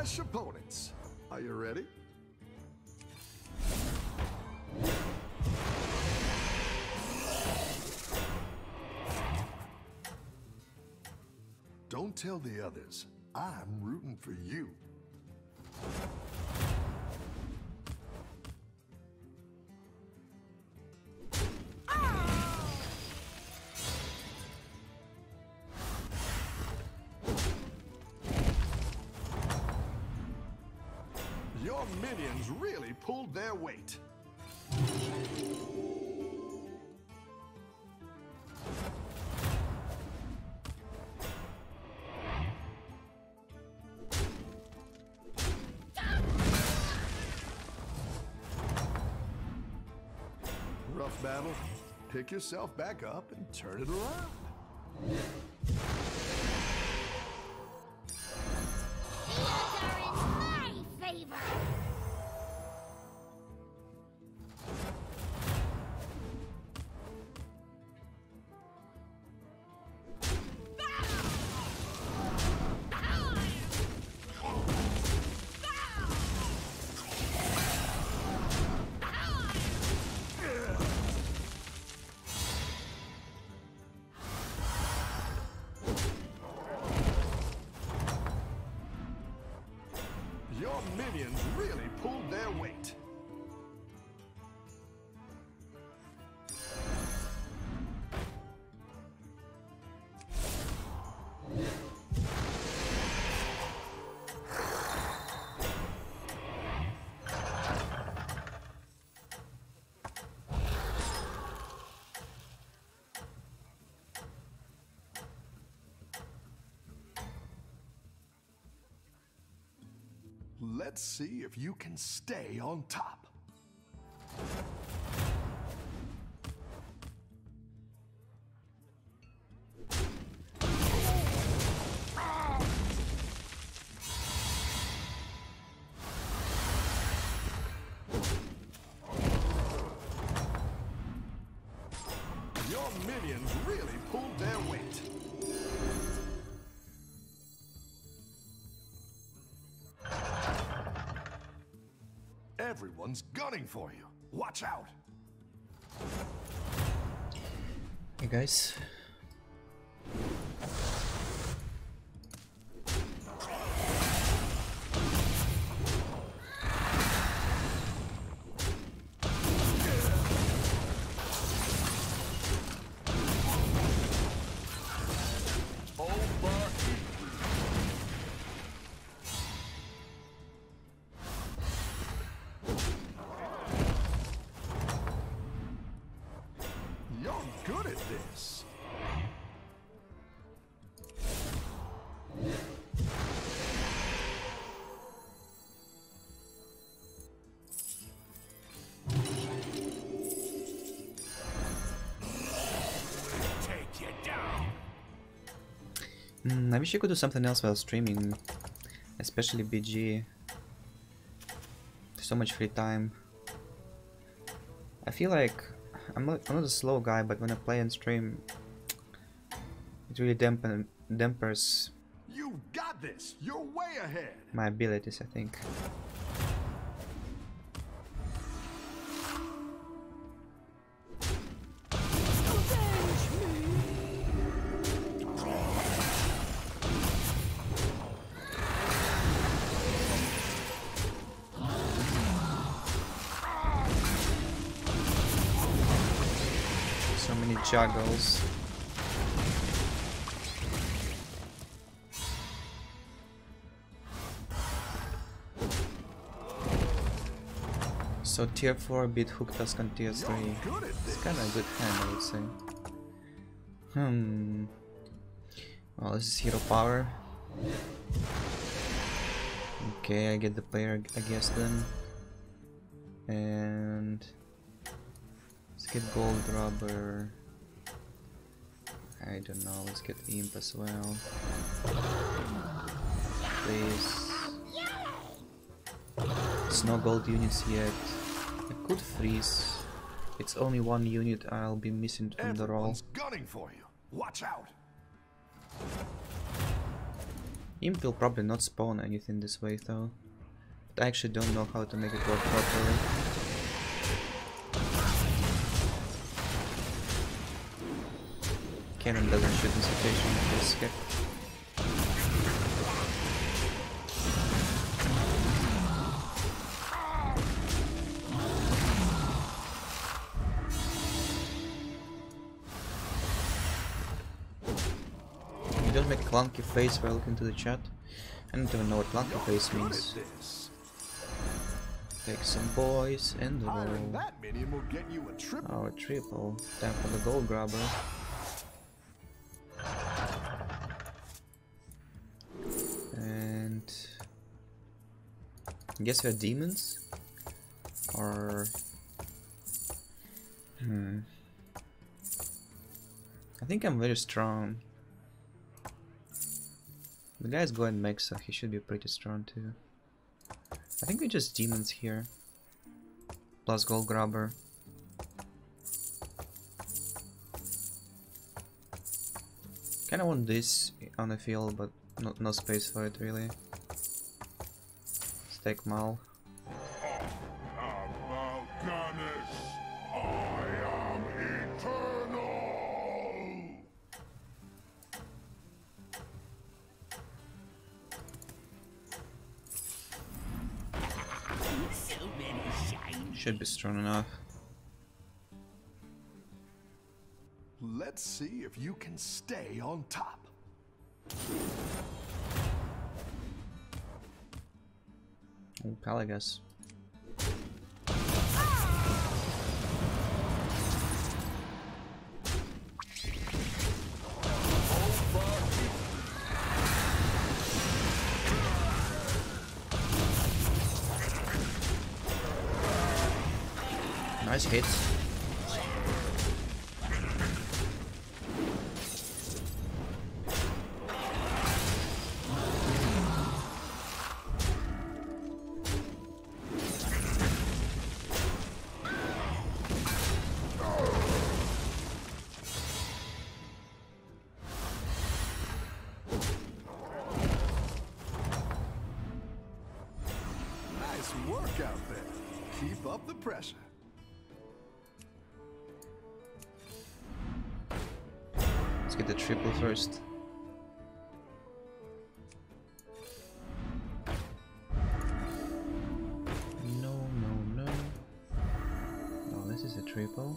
fresh opponents. Are you ready? Don't tell the others. I'm rooting for you. Your minions really pulled their weight. Rough battle. Pick yourself back up and turn it around. Your minions really pulled their weight. Let's see if you can stay on top. Your minions really pulled their weight. Everyone's gunning for you. Watch out. Hey guys. You're good at this. Take you down. I wish you could do something else while streaming, especially BG. So much free time. I feel like I'm not a slow guy, but when I play and stream, it really dampers You got this. You're way ahead. my abilities, I think. So many juggles. So tier 4 beat hooked us on tier 3. It's kinda a good hand, I would say. Well, this is hero power. Okay, I get the player, I guess, then. And let's get gold rubber. I don't know, let's get imp as well. Please. There's no gold units yet. I could freeze. It's only one unit I'll be missing from the roll. Everyone's gunning for you. Watch out. Imp will probably not spawn anything this way though. But I actually don't know how to make it work properly. Cannon doesn't shoot in situation like this. Okay. You don't make clunky face while looking to the chat. I don't even know what clunky face means. Take some boys and roll. That minion will get you a triple. Oh, a triple. Time for the gold grabber. And I guess we're demons? Or I think I'm very strong. The guy's going mech, so he should be pretty strong too. I think we're just demons here. Plus gold grabber. Kinda want this on the field, but no space for it really. Stake Mal. Should be strong enough. Let's see if you can stay on top. Oh, Pelagus. Nice hits. Nice work out there. Keep up the pressure. Let's get the triple first. No. Oh, this is a triple.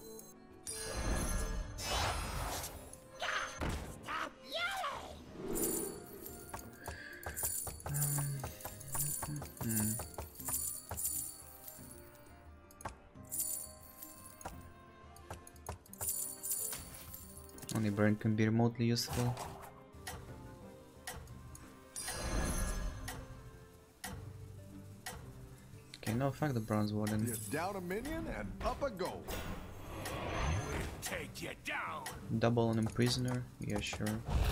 Only burn can be remotely useful. Okay, no, fuck the bronze warden. You're down a minion and up a goal. We'll take you down. Double on Imprisoner? Yeah, sure.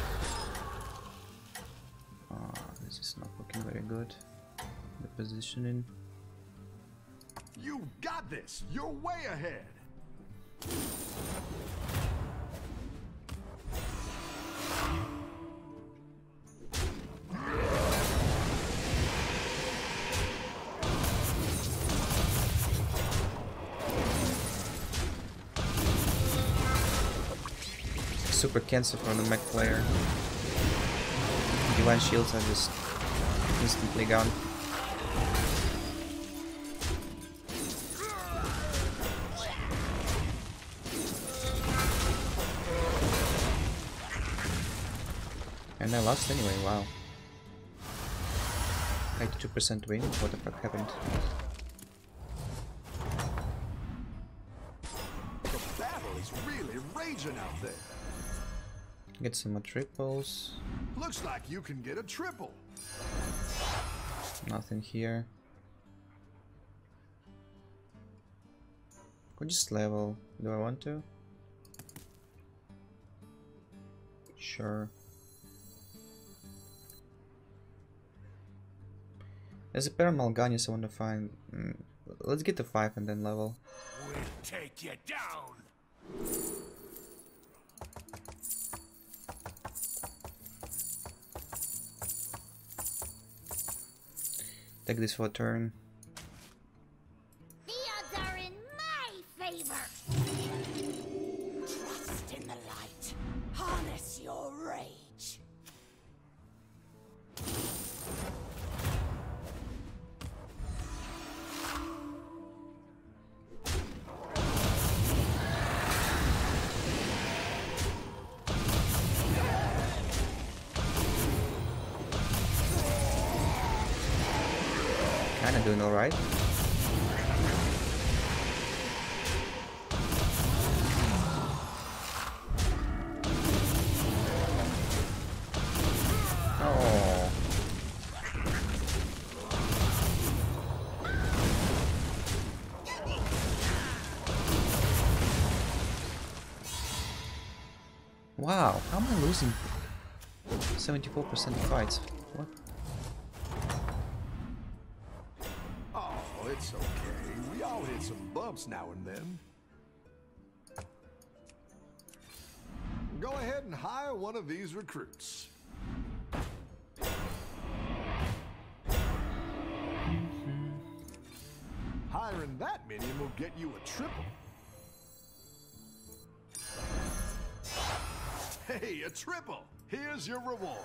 This is not looking very good. The positioning. You got this. You're way ahead. Super cancer from the mech player. Divine shields are just instantly gone. And I lost anyway, wow. 92% win, what the fuck happened? The battle is really raging out there. Get some more triples. Looks like you can get a triple. Nothing here. Could just level. Do I want to? Sure. There's a pair of Mal'Ganis I want to find. Let's get to 5 and then level. We'll take you down. Take this for a turn. The odds are in my favor. Trust in the light. Harness your rage. Kinda doing alright. Oh. Wow, how am I losing 74% fights? What? Oh, it's okay. We all hit some bumps now and then. Go ahead and hire one of these recruits. Hiring that minion will get you a triple. Hey, a triple! Here's your reward.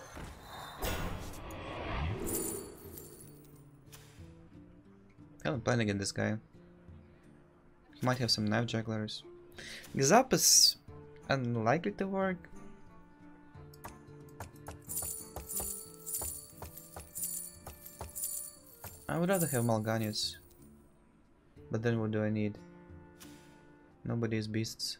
I haven't played against this guy. He might have some knife jugglers. Gzap is unlikely to work. I would rather have Malganius. But then what do I need? Nobody is beasts.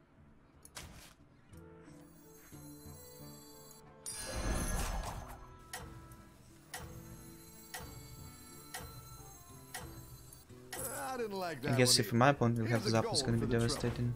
I didn't like that. I guess one if my opponent will have Here's a Zap, it's gold gonna be for the trouble. devastating.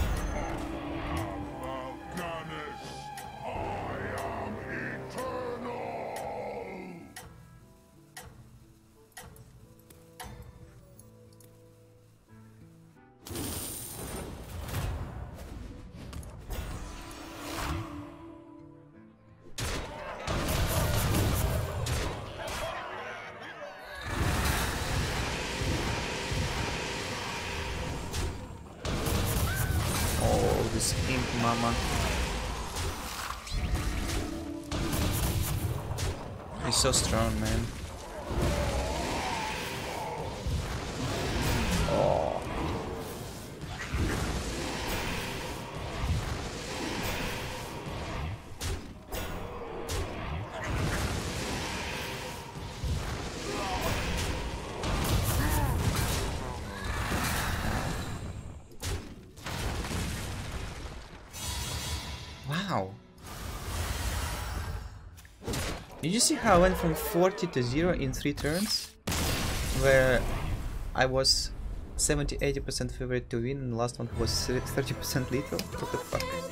Oh, this imp mama. He's so strong, man. Oh. Wow. Did you see how I went from 40 to 0 in 3 turns? Where I was 70-80% favorite to win and the last one was 30% lethal? What the fuck?